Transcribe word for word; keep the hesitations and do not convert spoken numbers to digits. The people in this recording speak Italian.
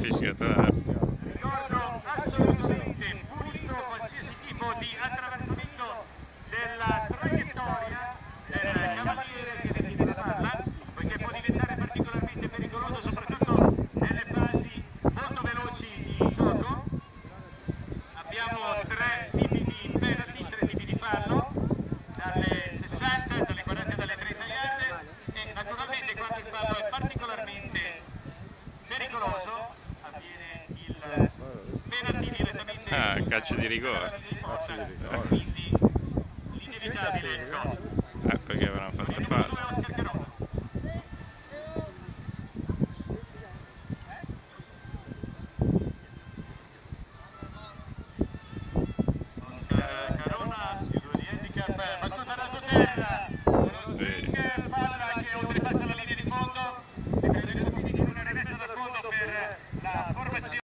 fischiatore. Ricordo assolutamente punito qualsiasi tipo di attraversamento della traiettoria del cavaliere che decide la palla, poiché può diventare particolarmente pericoloso soprattutto nelle fasi molto veloci di gioco. Abbiamo tre tipi di penalty, tre tipi di fallo, dalle sessanta, dalle quaranta e dalle trenta yard, e naturalmente quando il fallo è particolarmente pericoloso avviene il penalty direttamente Ah, calcio di rigore. quindi l'inevitabile gol. Eh, perché avevano fatto fallo. Carona, il due di handicap, battuta da sotterra, uno stick, palla che oltrepassa la linea di fondo, si prende quindi con una rimessa da fondo per la formazione.